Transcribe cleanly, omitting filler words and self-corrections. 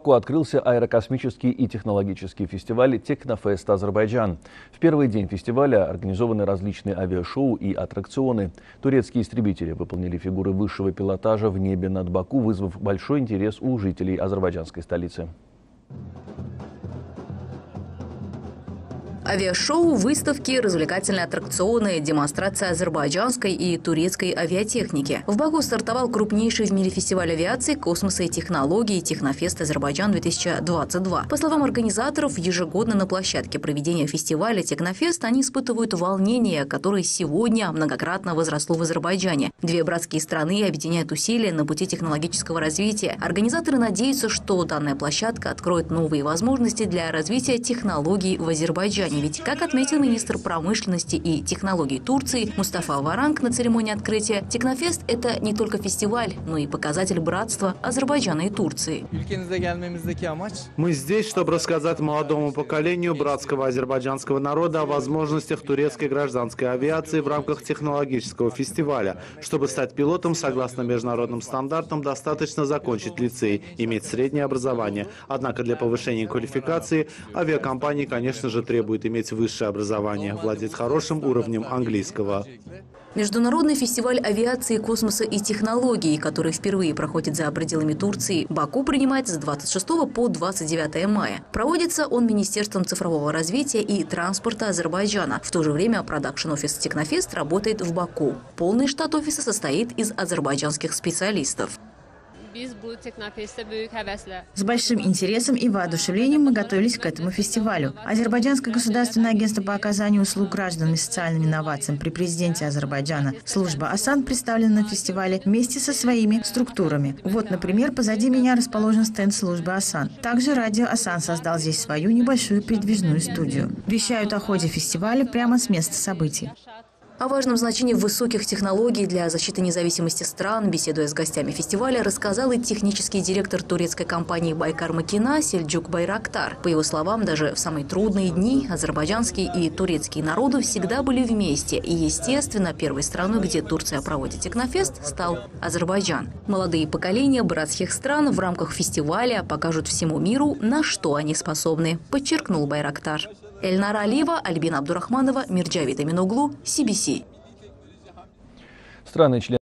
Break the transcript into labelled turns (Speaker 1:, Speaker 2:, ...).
Speaker 1: Открылся аэрокосмический и технологический фестиваль «Технофест Азербайджан». В первый день фестиваля организованы различные авиашоу и аттракционы. Турецкие истребители выполнили фигуры высшего пилотажа в небе над Баку, вызвав большой интерес у жителей азербайджанской столицы.
Speaker 2: Авиашоу, выставки, развлекательные аттракционы, демонстрация азербайджанской и турецкой авиатехники. В Баку стартовал крупнейший в мире фестиваль авиации, космоса и технологий «Технофест Азербайджан-2022». По словам организаторов, ежегодно на площадке проведения фестиваля «Технофест» они испытывают волнение, которое сегодня многократно возросло в Азербайджане. Две братские страны объединяют усилия на пути технологического развития. Организаторы надеются, что данная площадка откроет новые возможности для развития технологий в Азербайджане. Ведь, как отметил министр промышленности и технологий Турции Мустафа Варанг на церемонии открытия, Технофест – это не только фестиваль, но и показатель братства Азербайджана и Турции.
Speaker 3: Мы здесь, чтобы рассказать молодому поколению братского азербайджанского народа о возможностях турецкой гражданской авиации в рамках технологического фестиваля. Чтобы стать пилотом, согласно международным стандартам, достаточно закончить лицей, иметь среднее образование. Однако для повышения квалификации авиакомпании, конечно же, требуют иметь высшее образование, владеть хорошим уровнем английского.
Speaker 2: Международный фестиваль авиации, космоса и технологий, который впервые проходит за пределами Турции, Баку принимает с 26 по 29 мая. Проводится он Министерством цифрового развития и транспорта Азербайджана. В то же время продакшн-офис «Технофест» работает в Баку. Полный штат офиса состоит из азербайджанских специалистов.
Speaker 4: С большим интересом и воодушевлением мы готовились к этому фестивалю. Азербайджанское государственное агентство по оказанию услуг гражданам и социальным инновациям при президенте Азербайджана, служба ОСАН, представлена на фестивале вместе со своими структурами. Вот, например, позади меня расположен стенд службы ОСАН. Также радио ОСАН создал здесь свою небольшую передвижную студию. Вещают о ходе фестиваля прямо с места событий.
Speaker 2: О важном значении высоких технологий для защиты независимости стран, беседуя с гостями фестиваля, рассказал и технический директор турецкой компании «Байкар-Макина» Сельджук Байрактар. По его словам, даже в самые трудные дни азербайджанские и турецкие народы всегда были вместе. И, естественно, первой страной, где Турция проводит Технофест, стал Азербайджан. Молодые поколения братских стран в рамках фестиваля покажут всему миру, на что они способны, подчеркнул Байрактар. Эльнара Алиева, Альбина Абдурахманова, Мирджавит Аминоглу, CBC.
Speaker 1: Страны-члены